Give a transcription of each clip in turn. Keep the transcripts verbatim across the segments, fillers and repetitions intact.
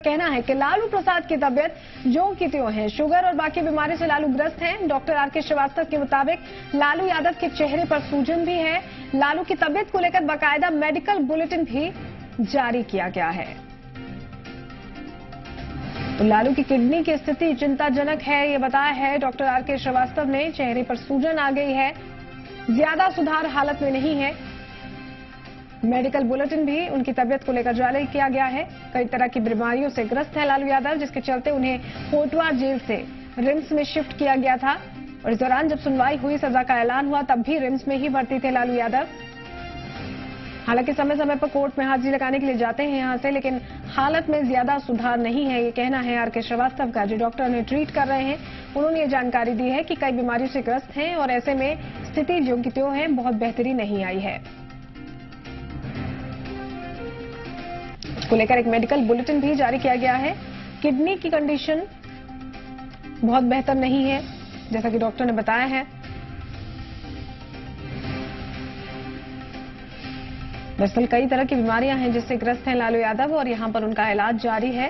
कहना है कि लालू प्रसाद की तबियत जो की त्यों है। शुगर और बाकी बीमारी से लालू ग्रस्त हैं। डॉक्टर आर के श्रीवास्तव के मुताबिक लालू यादव के चेहरे पर सूजन भी है। लालू की तबियत को लेकर बाकायदा मेडिकल बुलेटिन भी जारी किया गया है। तो लालू की किडनी की स्थिति चिंताजनक है, ये बताया है डॉक्टर आर के श्रीवास्तव ने। चेहरे पर सूजन आ गई है, ज्यादा सुधार हालत में नहीं है। मेडिकल बुलेटिन भी उनकी तबियत को लेकर जारी किया गया है। कई तरह की बीमारियों से ग्रस्त है लालू यादव, जिसके चलते उन्हें कोटवा जेल से रिम्स में शिफ्ट किया गया था। और इस दौरान जब सुनवाई हुई, सजा का ऐलान हुआ, तब भी रिम्स में ही भर्ती थे लालू यादव। हालांकि समय समय पर कोर्ट में हाजिरी लगाने के लिए जाते हैं यहां से, लेकिन हालत में ज्यादा सुधार नहीं है, ये कहना है आर के श्रीवास्तव का, जो डॉक्टर उन्हें ट्रीट कर रहे हैं। उन्होंने ये जानकारी दी है कि कई बीमारियों से ग्रस्त हैं और ऐसे में स्थिति जो की त्यों है, बहुत बेहतरी नहीं आई है। इसको लेकर एक मेडिकल बुलेटिन भी जारी किया गया है। किडनी की कंडीशन बहुत बेहतर नहीं है, जैसा कि डॉक्टर ने बताया है। दरअसल कई तरह की बीमारियां हैं जिससे ग्रस्त हैं लालू यादव और यहां पर उनका इलाज जारी है।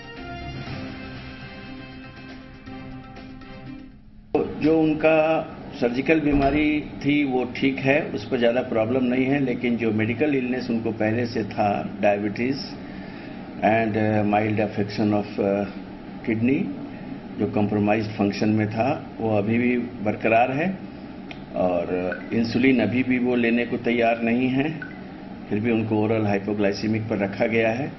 जो उनका सर्जिकल बीमारी थी वो ठीक है, उस पर ज़्यादा प्रॉब्लम नहीं है, लेकिन जो मेडिकल इलनेस उनको पहले से था, diabetes and mild affection of kidney, जो कंप्रोमाइज्ड फंक्शन में था, वो अभी भी बरकरार है और इंसुलिन अभी भी वो लेने को तैयार नहीं है। फिर भी उनको ओरल हाइपोग्लाइसीमिक पर रखा गया है।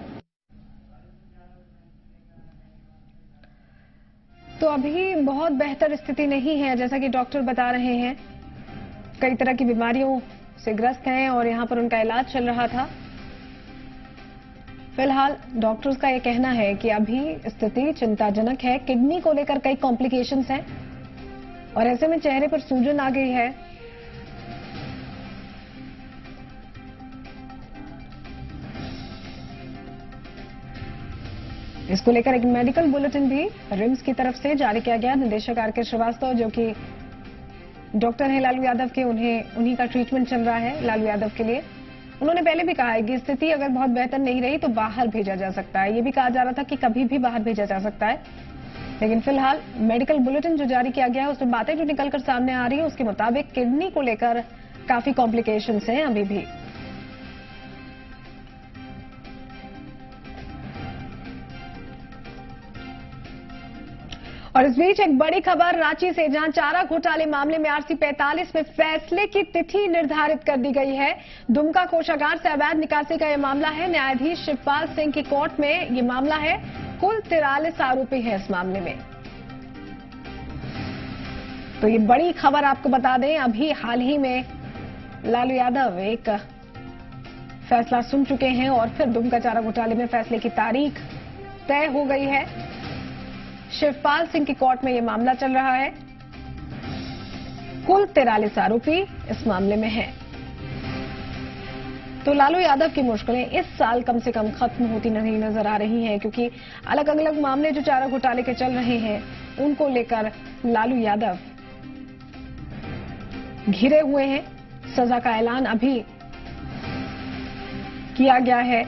तो अभी बहुत बेहतर स्थिति नहीं है, जैसा कि डॉक्टर बता रहे हैं। कई तरह की बीमारियों से ग्रस्त हैं और यहां पर उनका इलाज चल रहा था। फिलहाल डॉक्टर्स का यह कहना है कि अभी स्थिति चिंताजनक है। किडनी को लेकर कई कॉम्प्लिकेशंस हैं और ऐसे में चेहरे पर सूजन आ गई है। इसको लेकर एक मेडिकल बुलेटिन भी रिम्स की तरफ से जारी किया गया। निदेशक आर के श्रीवास्तव, जो कि डॉक्टर हैं लालू यादव के, उन्हें उन्हीं का ट्रीटमेंट चल रहा है लालू यादव के लिए। उन्होंने पहले भी कहा है कि स्थिति अगर बहुत बेहतर नहीं रही तो बाहर भेजा जा सकता है। ये भी कहा जा रहा था कि कभी भी बाहर भेजा जा सकता है, लेकिन फिलहाल मेडिकल बुलेटिन जो जारी किया गया है उसमें बातें जो निकलकर सामने आ रही है उसके मुताबिक किडनी को लेकर काफी कॉम्प्लिकेशंस हैं अभी भी। और इस बीच एक बड़ी खबर रांची से, जहां चारा घोटाले मामले में आरसी पैंतालीस में फैसले की तिथि निर्धारित कर दी गई है। दुमका कोषागार से अवैध निकासी का यह मामला है। न्यायाधीश शिवपाल सिंह की कोर्ट में यह मामला है। कुल तिरालीस आरोपी हैं इस मामले में। तो ये बड़ी खबर आपको बता दें, अभी हाल ही में लालू यादव एक फैसला सुन चुके हैं और फिर दुमका चारा घोटाले में फैसले की तारीख तय हो गई है। शिवपाल सिंह की कोर्ट में यह मामला चल रहा है। कुल तिरालीस आरोपी इस मामले में हैं। तो लालू यादव की मुश्किलें इस साल कम से कम खत्म होती नहीं नजर आ रही हैं, क्योंकि अलग अलग मामले जो चारा घोटाले के चल रहे हैं उनको लेकर लालू यादव घिरे हुए हैं। सजा का ऐलान अभी किया गया है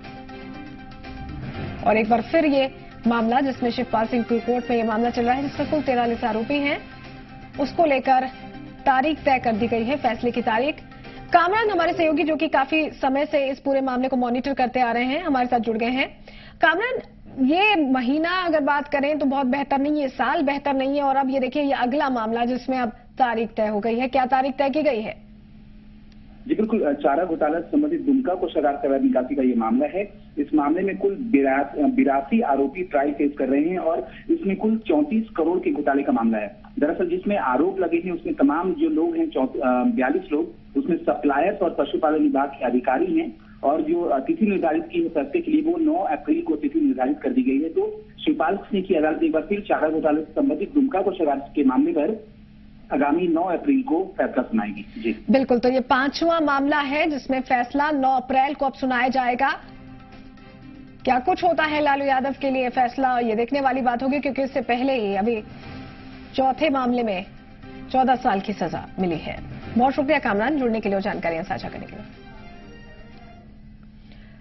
और एक बार फिर ये मामला, जिसमें शिवपाल सिंह की कोर्ट में यह मामला चल रहा है, जिसमें कुल तिरालीस आरोपी हैं, उसको लेकर तारीख तय कर दी गई है, फैसले की तारीख। कामरान हमारे सहयोगी, जो कि काफी समय से इस पूरे मामले को मॉनिटर करते आ रहे हैं, हमारे साथ जुड़ गए हैं। कामरान, ये महीना अगर बात करें तो बहुत बेहतर नहीं है, साल बेहतर नहीं है, और अब ये देखिए ये अगला मामला जिसमें अब तारीख तय हो गई है। क्या तारीख तय की गई है? जी बिल्कुल, चारा घोटाला से संबंधित दुमका कोषागार से अवैध निकासी का ये मामला है। इस मामले में कुल बिरासी आरोपी ट्रायल फेस कर रहे हैं और इसमें कुल चौंतीस करोड़ के घोटाले का मामला है। दरअसल जिसमें आरोप लगे हैं उसमें तमाम जो लोग हैं बयालीस लोग, उसमें सप्लायर्स और पशुपालन विभाग के अधिकारी हैं, और जो तिथि निर्धारित की है फैसले के लिए वो नौ अप्रैल को तिथि निर्धारित कर दी गई है। तो शिवपाल सिंह की अदालत एक बार फिर चारा घोटाले से संबंधित दुमका कोषागार के मामले पर आगामी नौ अप्रैल को फैसला सुनाएगी। जी बिल्कुल, तो ये पांचवा मामला है जिसमें फैसला नौ अप्रैल को अब सुनाया जाएगा। क्या कुछ होता है लालू यादव के लिए फैसला, ये देखने वाली बात होगी, क्योंकि इससे पहले ही अभी चौथे मामले में चौदह साल की सजा मिली है। बहुत शुक्रिया कामरान, जुड़ने के लिए और जानकारियां साझा करने के लिए।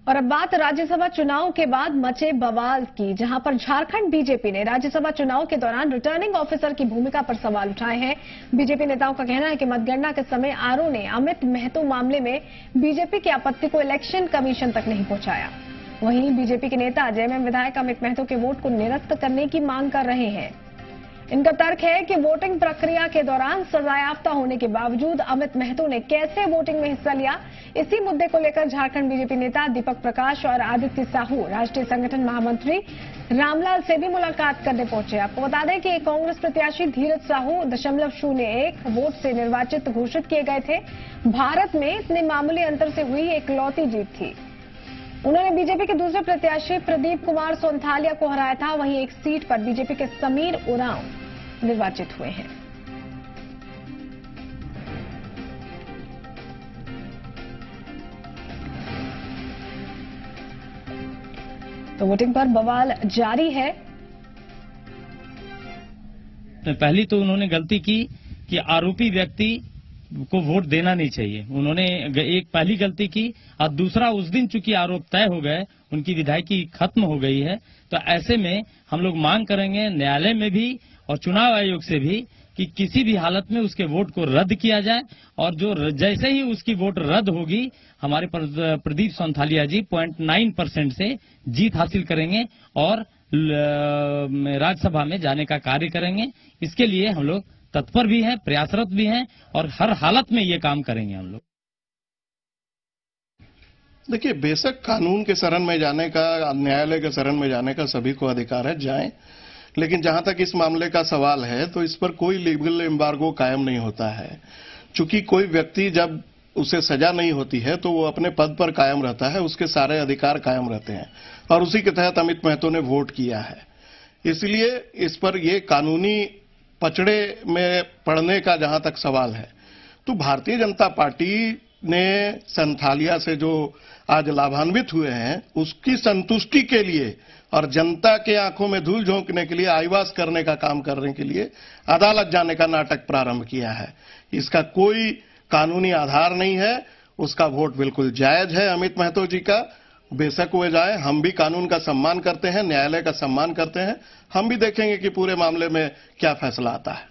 और अब बात राज्यसभा चुनाव के बाद मचे बवाल की, जहां पर झारखंड बीजेपी ने राज्यसभा चुनाव के दौरान रिटर्निंग ऑफिसर की भूमिका पर सवाल उठाए हैं। बीजेपी नेताओं का कहना है कि मतगणना के समय आरओ ने अमित महतो मामले में बीजेपी की आपत्ति को इलेक्शन कमीशन तक नहीं पहुंचाया। वहीं बीजेपी के नेता जेएमएम विधायक अमित महतो के वोट को निरस्त करने की मांग कर रहे हैं। इनका तर्क है कि वोटिंग प्रक्रिया के दौरान सजायाफ्ता होने के बावजूद अमित महतो ने कैसे वोटिंग में हिस्सा लिया। इसी मुद्दे को लेकर झारखंड बीजेपी नेता दीपक प्रकाश और आदित्य साहू राष्ट्रीय संगठन महामंत्री रामलाल से भी मुलाकात करने पहुंचे। आपको बता दें कि कांग्रेस प्रत्याशी धीरज साहू दशमलव शून्य एक वोट से निर्वाचित घोषित किए गए थे। भारत में इतने मामूली अंतर से हुई एकलौती जीत थी। उन्होंने बीजेपी के दूसरे प्रत्याशी प्रदीप कुमार सोंथालिया को हराया था। वहीं एक सीट पर बीजेपी के समीर उरांव निर्वाचित हुए हैं। तो वोटिंग पर बवाल जारी है। पहली तो उन्होंने गलती की कि आरोपी व्यक्ति को वोट देना नहीं चाहिए, उन्होंने एक पहली गलती की। और दूसरा, उस दिन चूंकि आरोप तय हो गए, उनकी विधायकी खत्म हो गई है, तो ऐसे में हम लोग मांग करेंगे न्यायालय में भी और चुनाव आयोग से भी कि किसी भी हालत में उसके वोट को रद्द किया जाए। और जो जैसे ही उसकी वोट रद्द होगी, हमारे Pradeep Sonthalia ji point nine percent से जीत हासिल करेंगे और राज्यसभा में जाने का कार्य करेंगे। इसके लिए हम लोग तत्पर भी हैं, प्रयासरत भी हैं और हर हालत में ये काम करेंगे हम लोग। देखिए, बेशक कानून के शरण में जाने का, न्यायालय के शरण में जाने का सभी को अधिकार है, जाएं। लेकिन जहां तक इस मामले का सवाल है, तो इस पर कोई लीगल एम्बार्गो कायम नहीं होता है। चूंकि कोई व्यक्ति जब उसे सजा नहीं होती है तो वो अपने पद पर कायम रहता है, उसके सारे अधिकार कायम रहते हैं और उसी के तहत अमित महतो ने वोट किया है। इसलिए इस पर ये कानूनी पचड़े में पड़ने का जहां तक सवाल है, तो भारतीय जनता पार्टी ने सोंथालिया से जो आज लाभान्वित हुए हैं, उसकी संतुष्टि के लिए और जनता के आंखों में धूल झोंकने के लिए, आईवास करने का काम करने के लिए अदालत जाने का नाटक प्रारंभ किया है। इसका कोई कानूनी आधार नहीं है। उसका वोट बिल्कुल जायज है अमित महतो जी का, बेशक वे जाए। हम भी कानून का सम्मान करते हैं, न्यायालय का सम्मान करते हैं। हम भी देखेंगे कि पूरे मामले में क्या फैसला आता है।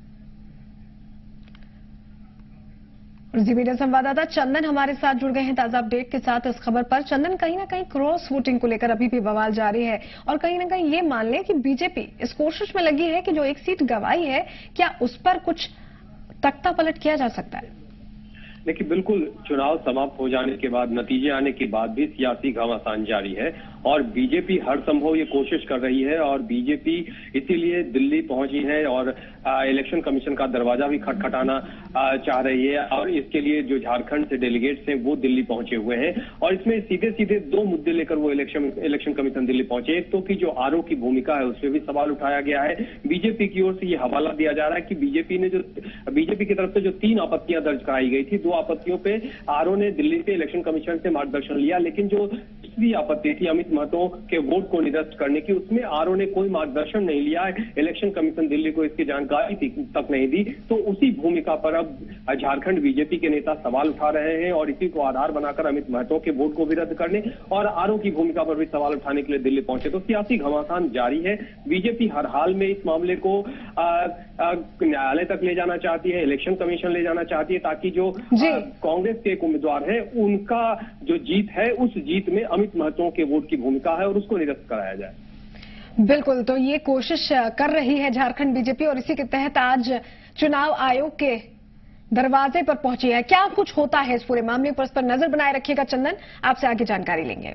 जी मीडिया संवाददाता चंदन हमारे साथ जुड़ गए हैं ताजा अपडेट के साथ इस खबर पर। चंदन, कहीं ना कहीं क्रॉस वोटिंग को लेकर अभी भी बवाल जारी है और कहीं ना कहीं ये मान लें कि बीजेपी इस कोशिश में लगी है कि जो एक सीट गंवाई है, क्या उस पर कुछ तख्ता पलट किया जा सकता है? देखिए, बिल्कुल चुनाव समाप्त हो जाने के बाद, नतीजे आने के बाद भी सियासी घमासान जारी है और बीजेपी हर संभव ये कोशिश कर रही है और बीजेपी इसीलिए दिल्ली पहुंची है और आ, इलेक्शन कमीशन का दरवाजा भी खटखटाना चाह रही है। और इसके लिए जो झारखंड से डेलीगेट्स हैं वो दिल्ली पहुंचे हुए हैं और इसमें सीधे सीधे दो मुद्दे लेकर वो इलेक्शन इलेक्शन कमीशन दिल्ली पहुंचे। एक तो कि जो आरओ की भूमिका है उस पर भी सवाल उठाया गया है। बीजेपी की ओर से ये हवाला दिया जा रहा है कि बीजेपी ने जो बीजेपी की तरफ से जो तीन आपत्तियां दर्ज कराई गई थी, दो आपत्तियों पे आरओ ने दिल्ली के इलेक्शन कमीशन से मार्गदर्शन लिया, लेकिन जो तीसरी आपत्ति थी अमित महतो के वोट को निरस्त करने की, उसमें आरओ ने कोई मार्गदर्शन नहीं लिया। इलेक्शन कमीशन दिल्ली को इसकी जानकारी तक नहीं दी। तो उसी भूमिका पर अब झारखंड बीजेपी के नेता सवाल उठा रहे हैं और इसी को आधार बनाकर अमित महतो के वोट को भी रद्द करने और आरओ की भूमिका पर भी सवाल उठाने के लिए दिल्ली पहुंचे। तो सियासी घमासान जारी है। बीजेपी हर हाल में इस मामले को न्यायालय तक ले जाना चाहती है, इलेक्शन कमीशन ले जाना चाहती है, ताकि जो कांग्रेस के एक उम्मीदवार है उनका जो जीत है उस जीत में अमित महतो के वोट की भूमिका है और उसको निरस्त कराया जाए। बिल्कुल, तो ये कोशिश कर रही है झारखंड बीजेपी और इसी के तहत आज चुनाव आयोग के दरवाजे पर पहुंची है। क्या कुछ होता है इस पूरे मामले पर, इस पर नजर बनाए रखिएगा चंदन, आपसे आगे जानकारी लेंगे।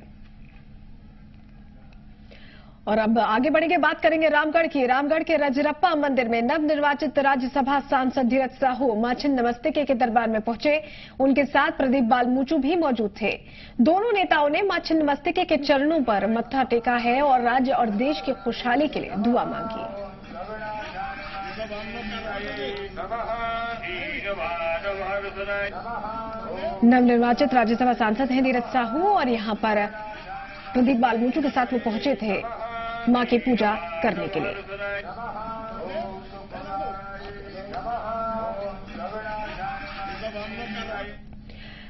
और अब आगे बढ़ेंगे, बात करेंगे रामगढ़ की। रामगढ़ के रजरप्पा मंदिर में नवनिर्वाचित राज्यसभा सांसद धीरज साहू मां छिन्नमस्तिके के दरबार में पहुंचे। उनके साथ प्रदीप बालमूचू भी मौजूद थे। दोनों नेताओं ने मां छिन्नमस्तिके के चरणों पर मत्था टेका है और राज्य और देश की खुशहाली के लिए दुआ मांगी। नवनिर्वाचित राज्यसभा सांसद हैं धीरज साहू और यहां पर प्रदीप बालमूचू के साथ वो पहुंचे थे मां की पूजा करने के लिए।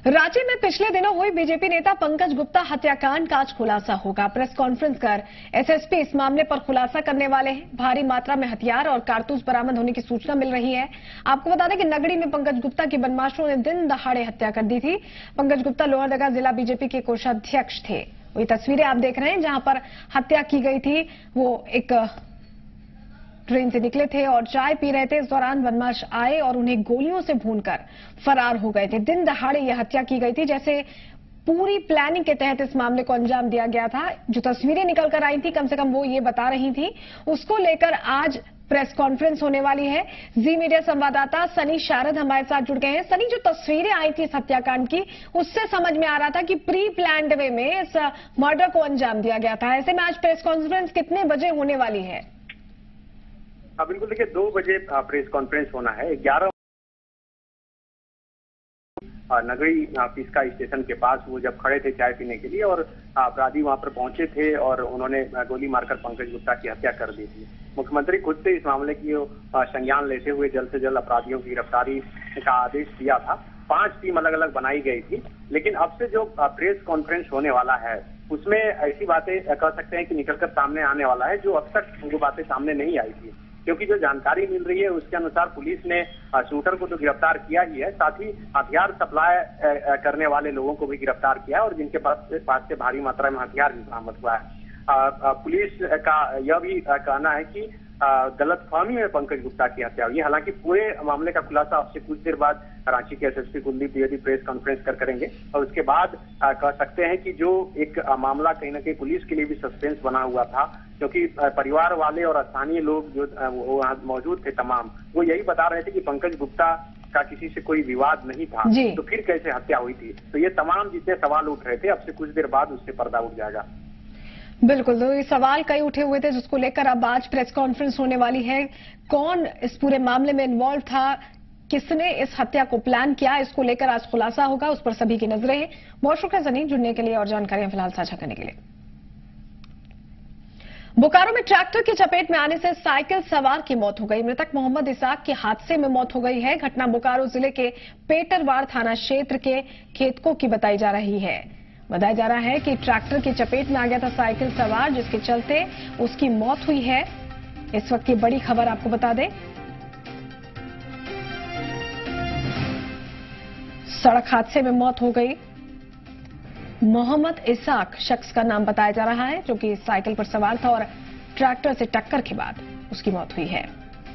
रांची में पिछले दिनों हुई बीजेपी नेता पंकज गुप्ता हत्याकांड का आज खुलासा होगा। प्रेस कॉन्फ्रेंस कर एसएसपी इस मामले पर खुलासा करने वाले हैं। भारी मात्रा में हथियार और कारतूस बरामद होने की सूचना मिल रही है। आपको बता दें कि नगरी में पंकज गुप्ता की बदमाशों ने दिन दहाड़े हत्या कर दी थी। पंकज गुप्ता लोहरदगा जिला बीजेपी के कोषाध्यक्ष थे। वही तस्वीरें आप देख रहे हैं जहां पर हत्या की गई थी। वो एक ट्रेन से निकले थे और चाय पी रहे थे। इस दौरान बदमाश आए और उन्हें गोलियों से भूनकर फरार हो गए थे। दिन दहाड़े यह हत्या की गई थी। जैसे पूरी प्लानिंग के तहत इस मामले को अंजाम दिया गया था। जो तस्वीरें निकल कर आई थी, कम से कम वो ये बता रही थी। उसको लेकर आज प्रेस कॉन्फ्रेंस होने वाली है। जी मीडिया संवाददाता सनी शारद हमारे साथ जुड़ गए हैं। सनी, जो तस्वीरें आई थी इस हत्याकांड की, उससे समझ में आ रहा था कि प्री प्लान्ड वे में इस मर्डर को अंजाम दिया गया था। ऐसे में आज प्रेस कॉन्फ्रेंस कितने बजे होने वाली है? बिल्कुल, देखिए दो बजे प्रेस कॉन्फ्रेंस होना है। ग्यारह नगरी पिस्का स्टेशन के पास वो जब खड़े थे चाय पीने के लिए और अपराधी वहां पर पहुंचे थे और उन्होंने गोली मारकर पंकज गुप्ता की हत्या कर दी थी। मुख्यमंत्री खुद से इस मामले की संज्ञान लेते हुए जल्द से जल्द अपराधियों की गिरफ्तारी का आदेश दिया था। पांच टीम अलग अलग बनाई गई थी, लेकिन अब से जो प्रेस कॉन्फ्रेंस होने वाला है उसमें ऐसी बातें कह सकते हैं कि निकलकर सामने आने वाला है जो अब तक वो बातें सामने नहीं आई थी। क्योंकि जो जानकारी मिल रही है उसके अनुसार पुलिस ने शूटर को तो गिरफ्तार किया ही है, साथ ही हथियार सप्लाई करने वाले लोगों को भी गिरफ्तार किया है और जिनके पास से पास से भारी मात्रा में हथियार भी बरामद हुआ है। पुलिस का यह भी कहना है कि गलतफहमी में पंकज गुप्ता की हत्या हुई। हालांकि पूरे मामले का खुलासा अब से कुछ देर बाद रांची के SSP Kuldeep Dwivedi press conference कर करेंगे और उसके बाद आ, कह सकते हैं कि जो एक आ, मामला कहीं ना कहीं पुलिस के लिए भी सस्पेंस बना हुआ था, क्योंकि परिवार वाले और स्थानीय लोग जो वहां मौजूद थे तमाम, वो यही बता रहे थे कि पंकज गुप्ता का किसी से कोई विवाद नहीं था, तो फिर कैसे हत्या हुई थी। तो ये तमाम जितने सवाल उठ रहे थे अब से कुछ देर बाद उससे पर्दा उठ जाएगा। बिल्कुल, तो ये सवाल कई उठे हुए थे जिसको लेकर अब आज प्रेस कॉन्फ्रेंस होने वाली है। कौन इस पूरे मामले में इन्वॉल्व था, किसने इस हत्या को प्लान किया, इसको लेकर आज खुलासा होगा। उस पर सभी की नजरें हैं। बहुत शुक्रिया सनी जुड़ने के लिए और जानकारियां फिलहाल साझा करने के लिए। बोकारो में ट्रैक्टर की चपेट में आने से साइकिल सवार की मौत हो गई। मृतक मोहम्मद इसाक की हादसे में मौत हो गई है। घटना बोकारो जिले के पेटरवाड़ थाना क्षेत्र के खेतकों की बताई जा रही है। बताया जा रहा है कि ट्रैक्टर की चपेट में आ गया था साइकिल सवार, जिसके चलते उसकी मौत हुई है। इस वक्त की बड़ी खबर आपको बता दें, सड़क हादसे में मौत हो गई। मोहम्मद इसाक शख्स का नाम बताया जा रहा है, जो कि साइकिल पर सवार था और ट्रैक्टर से टक्कर के बाद उसकी मौत हुई है।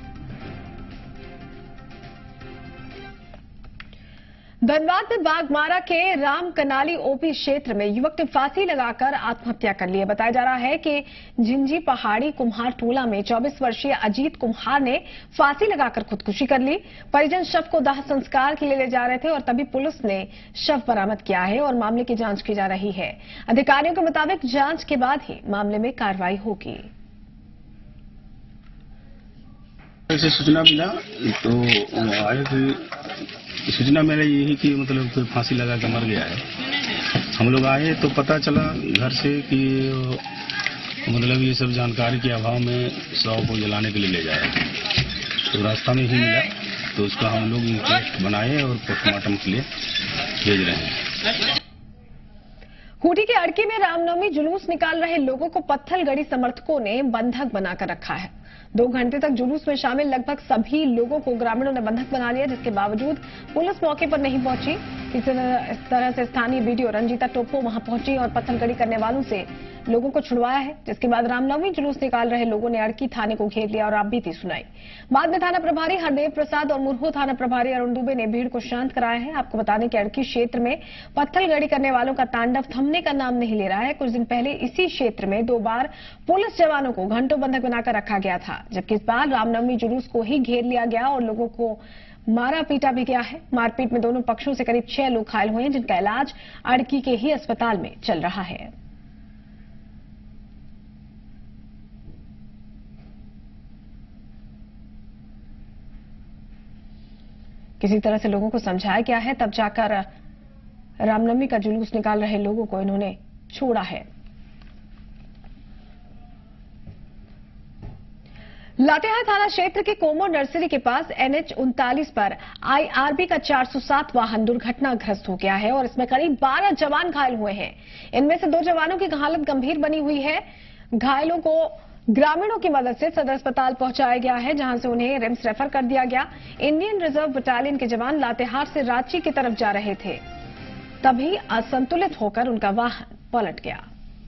धनबाद में बागमारा के रामकनाली ओपी क्षेत्र में युवक ने फांसी लगाकर आत्महत्या कर ली है। बताया जा रहा है कि झिंझी पहाड़ी कुम्हार टोला में चौबीस वर्षीय अजीत कुम्हार ने फांसी लगाकर खुदकुशी कर ली। परिजन शव को दाह संस्कार के लिए ले जा रहे थे और तभी पुलिस ने शव बरामद किया है और मामले की जांच की जा रही है। अधिकारियों के मुताबिक जांच के बाद ही मामले में कार्रवाई होगी। ऐसे सूचना मिला तो आए थे। सूचना मेरा यही कि मतलब कोई फांसी लगा के मर गया है। हम लोग आए तो पता चला घर से कि मतलब ये सब जानकारी के अभाव में शव को जलाने के लिए ले जाया, तो रास्ता में ही मिला तो उसका हम लोग इंक्वेस्ट बनाए और पोस्टमार्टम के लिए भेज रहे हैं। खूंटी के अड़की में रामनवमी जुलूस निकाल रहे लोगों को पत्थलगड़ी समर्थकों ने बंधक बनाकर रखा है। दो घंटे तक जुलूस में शामिल लगभग सभी लोगों को ग्रामीणों ने बंधक बना लिया, जिसके बावजूद पुलिस मौके पर नहीं पहुंची। इसी तरह से स्थानीय बीडीओ रंजीता टोप्पो वहां पहुंची और पत्थलगड़ी करने वालों से लोगों को छुड़वाया है। जिसके बाद रामनवमी जुलूस निकाल रहे लोगों ने अड़की थाने को घेर लिया और आप बीती सुनाई। बाद में थाना प्रभारी हरदेव प्रसाद और मुरहू थाना प्रभारी अरुण दुबे ने भीड़ को शांत कराया है। आपको बता दें कि अड़की क्षेत्र में पत्थलगड़ी करने वालों का तांडव थमने का नाम नहीं ले रहा है। कुछ दिन पहले इसी क्षेत्र में दो बार पुलिस जवानों को घंटों बंधक बनाकर रखा गया था, जबकि इस बार रामनवमी जुलूस को ही घेर लिया गया और लोगों को मारा पीटा भी गया है। मारपीट में दोनों पक्षों से करीब छह लोग घायल हुए हैं, जिनका इलाज अड़की के ही अस्पताल में चल रहा है। किसी तरह से लोगों को समझाया गया है, तब जाकर रामनवमी का जुलूस निकाल रहे लोगों को इन्होंने छोड़ा है। लातेहार थाना क्षेत्र के कोमो नर्सरी के पास एनएच उनतालीस पर आईआरबी का चार सौ सात वाहन दुर्घटनाग्रस्त हो गया है और इसमें करीब बारह जवान घायल हुए हैं। इनमें से दो जवानों की हालत गंभीर बनी हुई है। घायलों को ग्रामीणों की मदद से सदर अस्पताल पहुंचाया गया है, जहां से उन्हें रिम्स रेफर कर दिया गया। इंडियन रिजर्व बटालियन के जवान लातेहार से रांची की तरफ जा रहे थे, तभी असंतुलित होकर उनका वाहन पलट गया।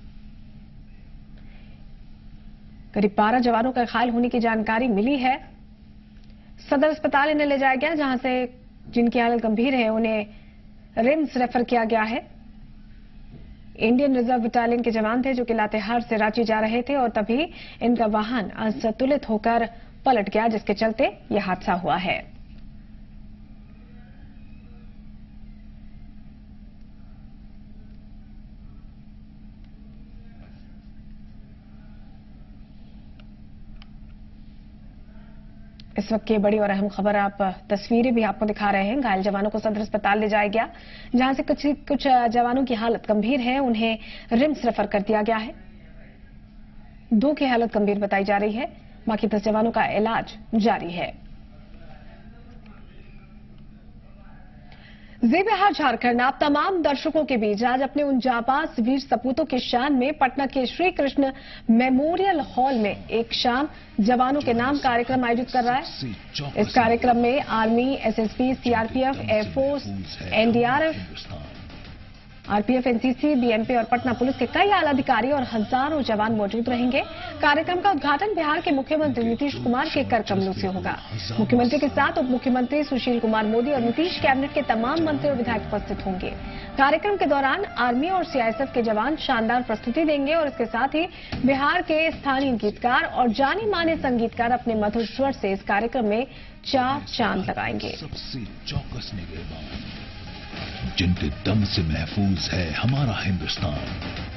करीब बारह जवानों का घायल होने की जानकारी मिली है। सदर अस्पताल इन्हें ले जाया गया, जहां से जिनकी हालत गंभीर है उन्हें रिम्स रेफर किया गया है। इंडियन रिजर्व बटालियन के जवान थे जो कि लातेहार से रांची जा रहे थे और तभी इनका वाहन असंतुलित होकर पलट गया, जिसके चलते यह हादसा हुआ है। इस वक्त की बड़ी और अहम खबर, आप तस्वीरें भी आपको दिखा रहे हैं। घायल जवानों को सदर अस्पताल ले जाया गया, जहां से कुछ कुछ जवानों की हालत गंभीर है, उन्हें रिम्स रेफर कर दिया गया है। दो की हालत गंभीर बताई जा रही है, बाकी दस जवानों का इलाज जारी है। जी बिहार झारखंड आप तमाम दर्शकों के बीच आज अपने उन जाबाज वीर सपूतों के शान में पटना के श्री कृष्ण मेमोरियल हॉल में एक शाम जवानों के नाम कार्यक्रम आयोजित कर रहा है। इस कार्यक्रम में army, SSB, CRPF, air force, NDRF, RPF, NCC, BMP और पटना पुलिस के कई आला अधिकारी और हजारों जवान मौजूद रहेंगे। कार्यक्रम का उद्घाटन बिहार के मुख्यमंत्री नीतीश कुमार के कर कमलों से होगा। मुख्यमंत्री के साथ उप मुख्यमंत्री सुशील कुमार मोदी और नीतीश कैबिनेट के तमाम मंत्री और विधायक उपस्थित होंगे। कार्यक्रम के दौरान आर्मी और सीआईएसएफ के जवान शानदार प्रस्तुति देंगे और इसके साथ ही बिहार के स्थानीय गीतकार और जाने माने संगीतकार अपने मधुर स्वर से इस कार्यक्रम में चार चांद लगाएंगे। सबसे चौकस निगहबान जिनके दम से महफूज है हमारा हिंदुस्तान,